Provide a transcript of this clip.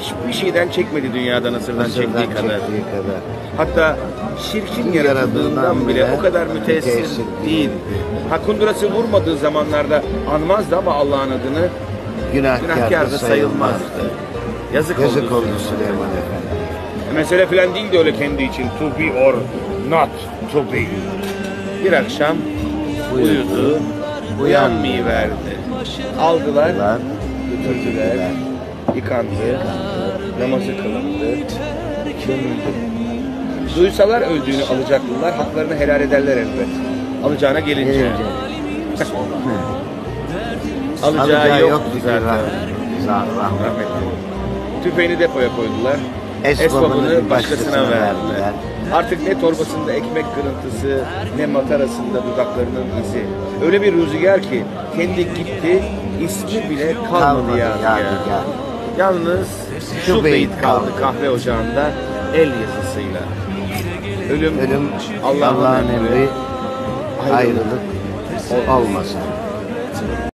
hiçbir şeyden çekmedi dünyada Nasır'dan çektiği kadar. Hatta şirkin yaratıldığından bile o kadar müteessir değil. Ha, kundurası vurmadığı zamanlarda anmazdı ama Allah'ın adını, günahkar da sayılmazdı. Yazık oldu Süleyman Efendi. Mesele filan değil de öyle kendi için. To be or not to be. Bir akşam uyudu, uyanmayıverdi. Aldılar, götürdüler, yıkandı, namazı kılındı, gömüldü. Duysalar öldüğünü alacaklılar, haklarını helal ederler elbet. Alacağına gelince. Alacağı yoktu zaten. Rahmetli. Tüfeğini depoya koydular. Esbabını başkasına verdiler. Artık ne torbasında ekmek kırıntısı, ne matarasında dudaklarının izi. Öyle bir rüzgar ki kendi gitti, ismi bile kalmadı yani. Yalnız şu beyit kaldı kahve ocağında el yazısıyla. Ölüm Allah'ın emri, ayrılık olmasın.